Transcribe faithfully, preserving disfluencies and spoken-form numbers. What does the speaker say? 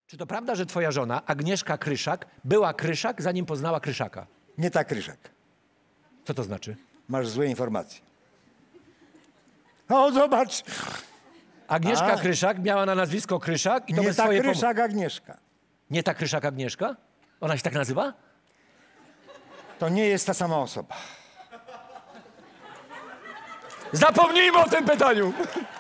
Czy to prawda, że twoja żona, Agnieszka Kryszak, była Kryszak, zanim poznała Kryszaka? Nie ta Kryszak. Co to znaczy? Masz złe informacje. O, zobacz! Agnieszka A. Kryszak miała na nazwisko Kryszak i to Nie bez ta swojej pomocy. Kryszak, Agnieszka. Nie ta Kryszak Agnieszka? Ona się tak nazywa? To nie jest ta sama osoba. Zapomnijmy o tym pytaniu!